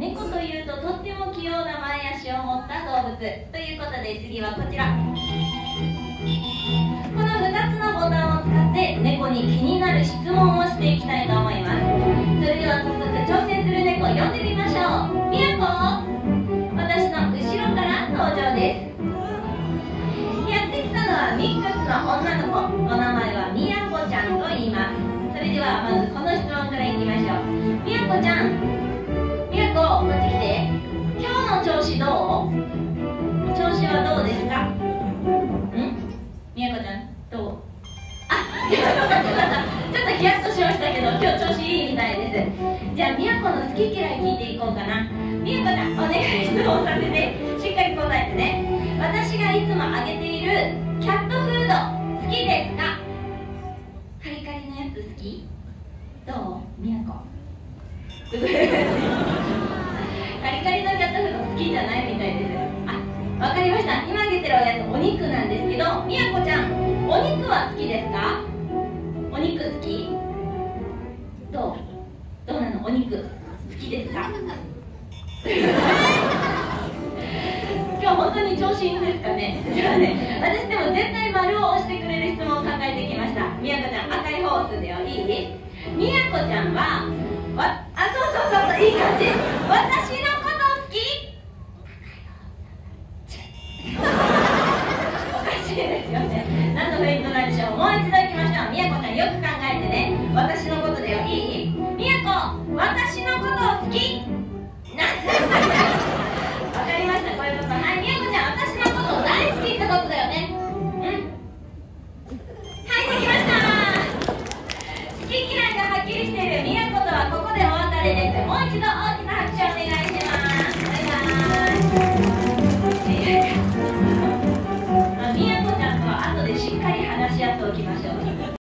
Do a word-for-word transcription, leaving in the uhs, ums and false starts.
猫というととっても器用な前足を持った動物ということで、次はこちら。このふたつのボタンを使って猫に気になる質問をしていきたいと思います。それでは早速挑戦する猫を呼んでみましょう。みやこ、私の後ろから登場です。やってきたのはミックスの女の子、お名前はみやこちゃんと言います。それではまずこの質問からいきましょう。みやこちゃん、みやこ、こっち来て。今日の調子どう？調子はどうですか？ん？みやこちゃん、どう？あ、ちょっとヒヤッとしましたけど、今日調子いいみたいです。じゃあみやこの好き嫌い聞いていこうかな。みやこちゃん、お願い、質問させて。しっかり答えてね。私がいつもあげているキャットフード好きですか？カリカリのやつ好き？どう？みやこカリカリのキャットフード好きじゃないみたいです。あ、わかりました。今あげてるおやつお肉なんですけど、みやこちゃん、お肉は好きですか？お肉好き？どう？どうなの？お肉好きですか？今日本当に調子いいんですかね。じゃあね、私でも絶対丸を押してくれる質問を考えてきました。みやこちゃん、赤いホースでよ。いい？みやこちゃんはわ、あ、そうそうそうそう、いい感じ。私のこと好き？おかしいですよね。何のフェイントなんでしょう。もう一度いきましょう。みやこちゃん、よく考えてね。私のことだよ。いい？みやこ、私のこと好き？なんでわかりました。こういうこと。はい、みやこちゃん、私のこと大好きってことだよね。うん。はい、できました。好き嫌いがはっきりしているみやことはここでお別れです。もう一度大きな拍手をお願いします。バイバイ。みやこちゃんとは後でしっかり話し合っておきましょう。